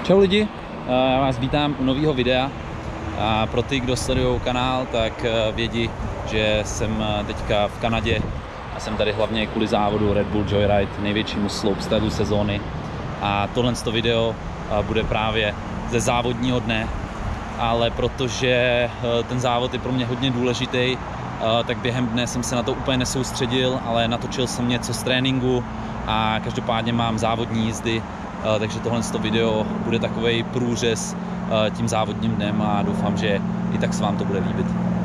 Čau lidi, já vás vítám u nového videa a pro ty, kdo sledují kanál, tak vědí, že jsem teďka v Kanadě a jsem tady hlavně kvůli závodu Red Bull Joyride, největšímu slopestylu sezóny, a tohle video bude právě ze závodního dne, ale protože ten závod je pro mě hodně důležitý, tak během dne jsem se na to úplně nesoustředil, ale natočil jsem něco z tréninku a každopádně mám závodní jízdy, takže tohle video bude takovej průřez tím závodním dnem a doufám, že i tak se vám to bude líbit.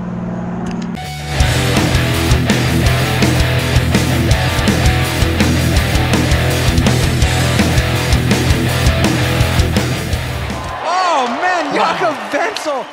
Oh man, Jakob Wenzel!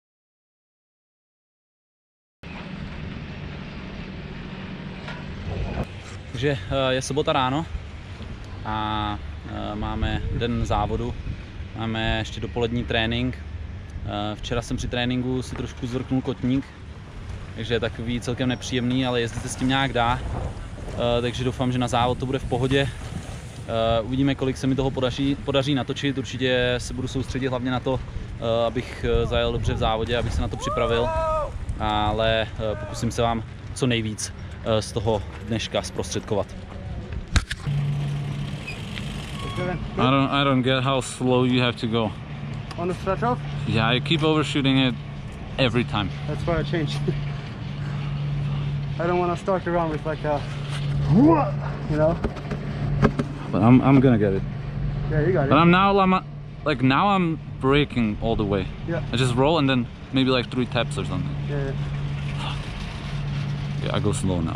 Takže je sobota ráno a máme den závodu, máme ještě dopolední trénink. Včera jsem při tréninku si trošku zvrknul kotník, takže je takový celkem nepříjemný, ale jezdit se s tím nějak dá, takže doufám, že na závod to bude v pohodě. Uvidíme, kolik se mi toho podaří natočit, určitě se budu soustředit hlavně na to, abych zajel dobře v závodě, abych se na to připravil, ale pokusím se vám co nejvíc z toho dneška zprostředkovat. I don't get how slow you have to go. On the stretch off? Yeah, you keep overshooting it every time. That's why I changed. I don't want to start around with like a, you know? But I'm gonna get it. Yeah, you got it. But now I'm braking all the way. Yeah. I just roll and then maybe like 3 taps or something. Yeah. Yeah, I go slow now.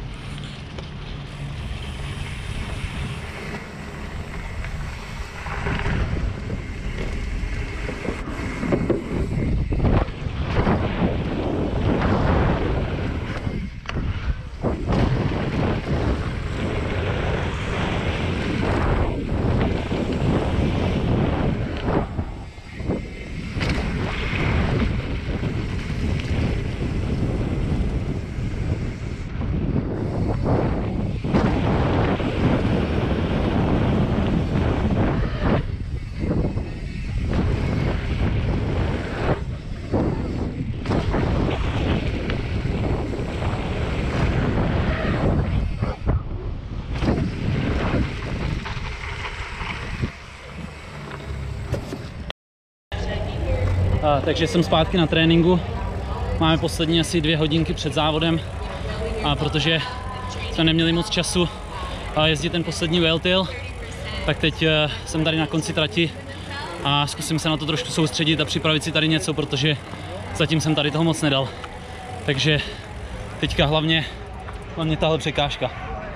Takže jsem zpátky na tréninku, máme poslední asi 2 hodinky před závodem, a protože jsme neměli moc času jezdit ten poslední whale-tail, tak teď jsem tady na konci trati a zkusím se na to trošku soustředit a připravit si tady něco, protože zatím jsem tady toho moc nedal. Takže teďka hlavně tahle překážka.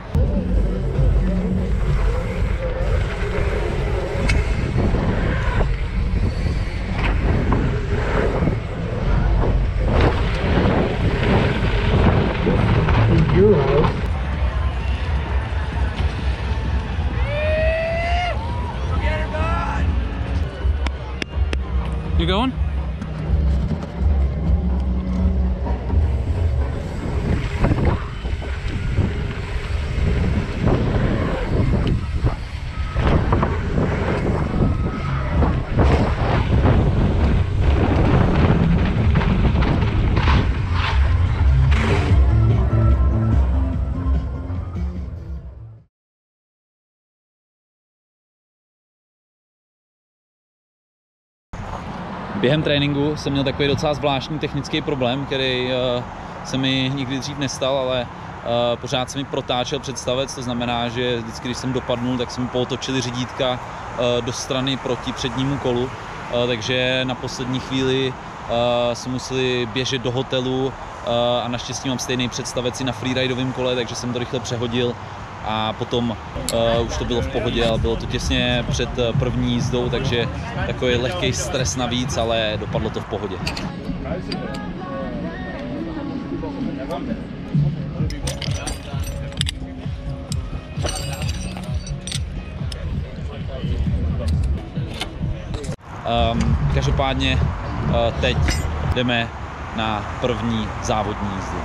You going? Během tréninku jsem měl takový docela zvláštní technický problém, který se mi nikdy dřív nestal, ale pořád se mi protáčel představec, to znamená, že vždycky, když jsem dopadnul, tak se mi pootočily řídítka do strany proti přednímu kolu, takže na poslední chvíli jsme museli běžet do hotelu a naštěstí mám stejný představec i na freeridovém kole, takže jsem to rychle přehodil a potom už to bylo v pohodě, ale bylo to těsně před první jízdou, takže takový lehký stres navíc, ale dopadlo to v pohodě. Každopádně teď jdeme na první závodní jízdu.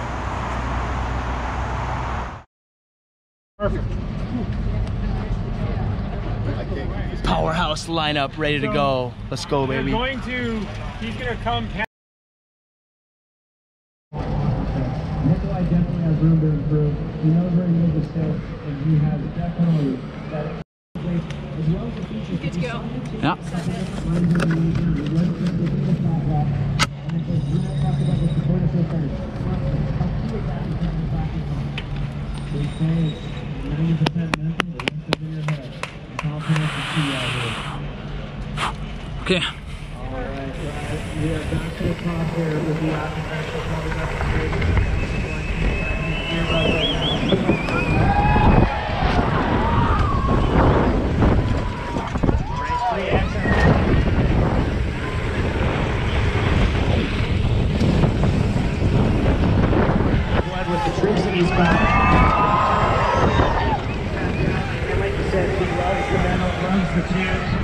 powerhouse lineup ready to go. Let's go, baby. He's gonna come. Nikolai definitely has room to improve. He knows where he made mistakes, and he has definitely that as well as the features. Good to go. Ja. Okay. Alright, we are back to the top here with the architectural with the tricks that he's got. And like you said, he loves the metal, loves the tunes.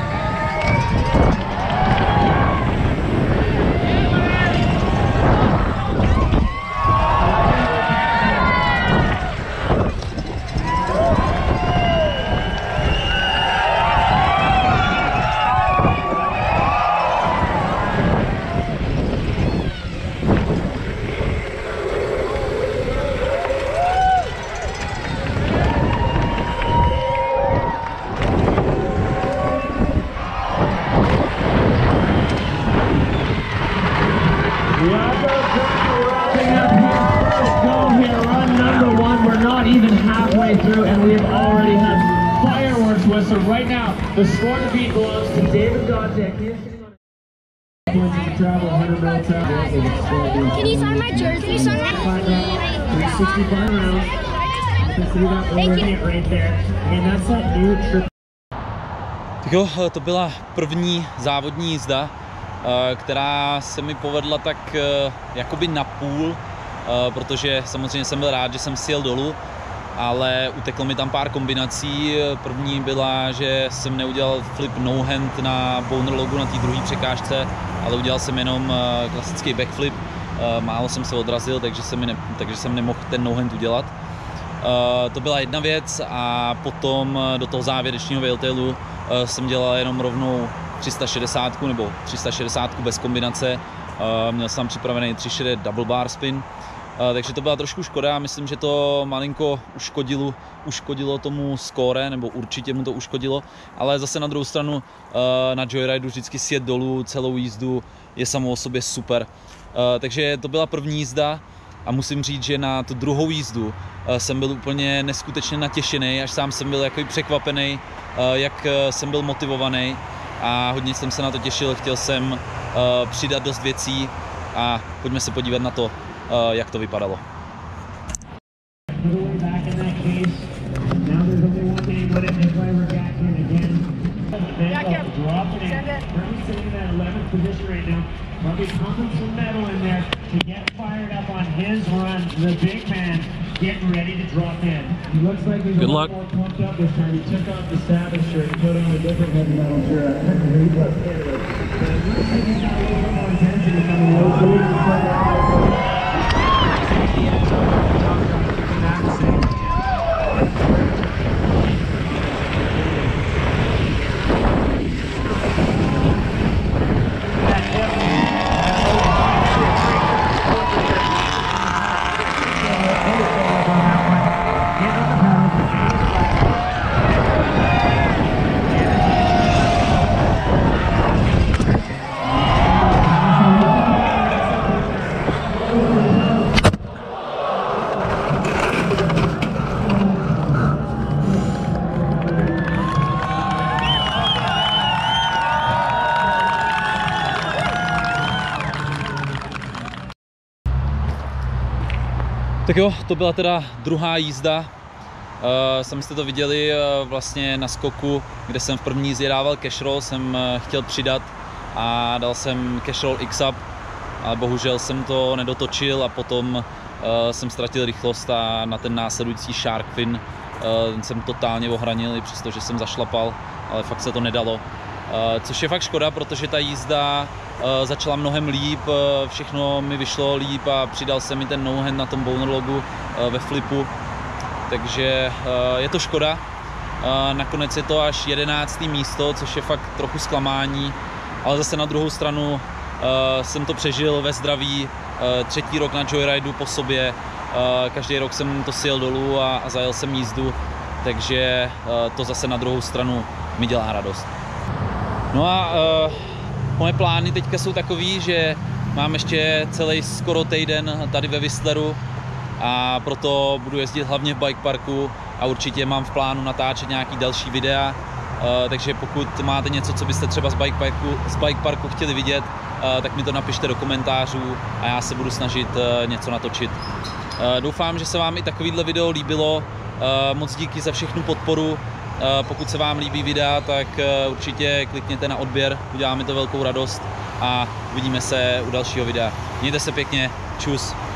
Through, and we have already had fireworks whistle right now. The score to beat belongs to David Godzik. He is sitting on a travel 100 mil travel. Can you sign my jersey? Can you sign my 365 rounds. You can see that overhit right there. And that's that new trip. Tak jo, to byla první závodní jízda, která se mi povedla tak jakoby na půl, protože samozřejmě jsem byl rád, že jsem sjel dolů, ale uteklo mi tam pár kombinací. První byla, že jsem neudělal flip no hand na boner logu na té druhé překážce, ale udělal jsem jenom klasický backflip. Málo jsem se odrazil, takže jsem nemohl ten no hand udělat. To byla jedna věc a potom do toho závěrečného wheeltailu jsem dělal jenom rovnou 360 nebo 360 bez kombinace. Měl jsem připravený 360 double bar spin. Takže to byla trošku škoda, myslím, že to malinko uškodilo tomu skóre, nebo určitě mu to uškodilo, ale zase na druhou stranu na Joyridu vždycky sjet dolů celou jízdu je samo o sobě super. Takže to byla první jízda a musím říct, že na tu druhou jízdu jsem byl úplně neskutečně natěšený, až sám jsem byl jako překvapený, jak jsem byl motivovaný a hodně jsem se na to těšil, chtěl jsem přidat dost věcí a pojďme se podívat na to, jak to vypadalo. Good luck. Tak jo, to byla teda druhá jízda. Sami jste to viděli vlastně na skoku, kde jsem v první jízdě dával cash roll, jsem chtěl přidat a dal jsem cash roll X-up, ale bohužel jsem to nedotočil a potom jsem ztratil rychlost a na ten následující shark fin jsem totálně ohranil, i přesto, že jsem zašlapal, ale fakt se to nedalo. Což je fakt škoda, protože ta jízda začala mnohem líp, všechno mi vyšlo líp a přidal jsem mi ten no-hand na tom boner logu ve flipu, takže je to škoda. Nakonec je to až 11. místo, což je fakt trochu zklamání, ale zase na druhou stranu jsem to přežil ve zdraví, 3. rok na joyridu po sobě, každý rok jsem to sjel dolů a zajel jsem jízdu, takže to zase na druhou stranu mi dělá radost. No a moje plány teďka jsou takový, že mám ještě celý skoro týden tady ve Whistleru a proto budu jezdit hlavně v bike parku a určitě mám v plánu natáčet nějaký další videa, takže pokud máte něco, co byste třeba z bike parku chtěli vidět, tak mi to napište do komentářů a já se budu snažit něco natočit. Doufám, že se vám i takovýhle video líbilo, moc díky za všechnu podporu. Pokud se vám líbí videa, tak určitě klikněte na odběr, udělá mi to velkou radost a uvidíme se u dalšího videa. Mějte se pěkně, čus.